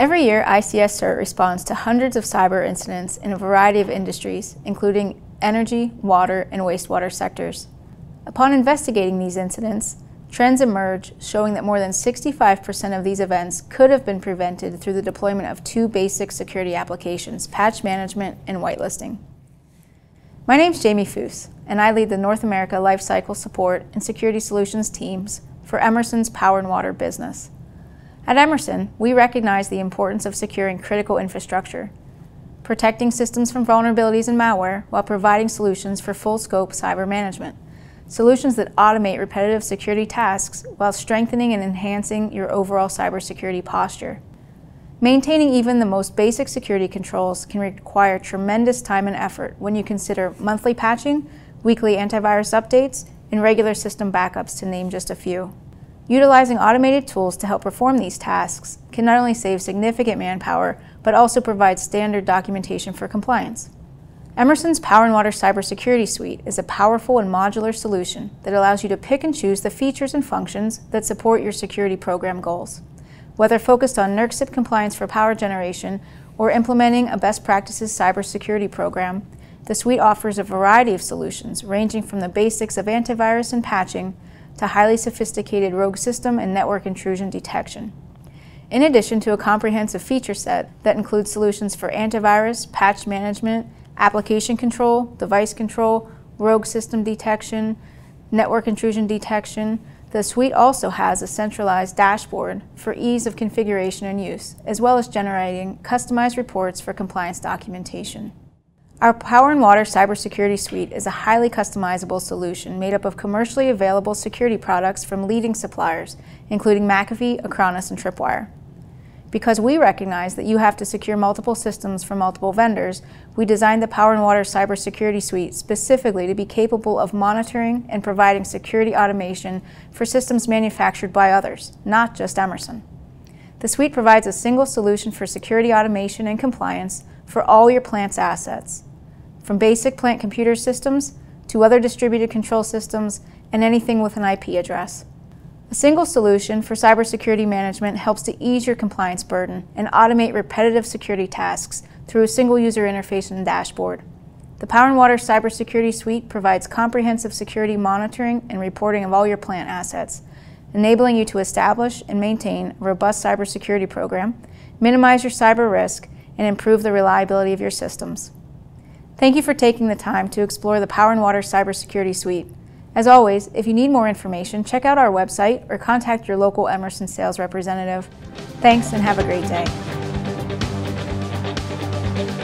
Every year, ICS CERT responds to hundreds of cyber incidents in a variety of industries, including energy, water, and wastewater sectors. Upon investigating these incidents, trends emerge showing that more than 65% of these events could have been prevented through the deployment of two basic security applications, patch management and whitelisting. My name is Jamie Foose, and I lead the North America Lifecycle Support and Security Solutions teams for Emerson's Power and Water business. At Emerson, we recognize the importance of securing critical infrastructure, protecting systems from vulnerabilities and malware while providing solutions for full-scope cyber management, solutions that automate repetitive security tasks while strengthening and enhancing your overall cybersecurity posture. Maintaining even the most basic security controls can require tremendous time and effort when you consider monthly patching, weekly antivirus updates, and regular system backups, to name just a few. Utilizing automated tools to help perform these tasks can not only save significant manpower, but also provide standard documentation for compliance. Emerson's Power and Water Cybersecurity Suite is a powerful and modular solution that allows you to pick and choose the features and functions that support your security program goals. Whether focused on NERC compliance for power generation or implementing a best practices cybersecurity program, the suite offers a variety of solutions ranging from the basics of antivirus and patching to highly sophisticated rogue system and network intrusion detection. In addition to a comprehensive feature set that includes solutions for antivirus, patch management, application control, device control, rogue system detection, network intrusion detection, the suite also has a centralized dashboard for ease of configuration and use, as well as generating customized reports for compliance documentation. Our Power and Water Cybersecurity Suite is a highly customizable solution made up of commercially available security products from leading suppliers, including McAfee, Acronis, and Tripwire. Because we recognize that you have to secure multiple systems from multiple vendors, we designed the Power and Water Cybersecurity Suite specifically to be capable of monitoring and providing security automation for systems manufactured by others, not just Emerson. The suite provides a single solution for security automation and compliance for all your plant's assets, from basic plant computer systems to other distributed control systems and anything with an IP address. A single solution for cybersecurity management helps to ease your compliance burden and automate repetitive security tasks through a single user interface and dashboard. The Power and Water Cybersecurity Suite provides comprehensive security monitoring and reporting of all your plant assets, enabling you to establish and maintain a robust cybersecurity program, minimize your cyber risk, and improve the reliability of your systems. Thank you for taking the time to explore the Power and Water Cybersecurity Suite. As always, if you need more information, check out our website or contact your local Emerson sales representative. Thanks and have a great day.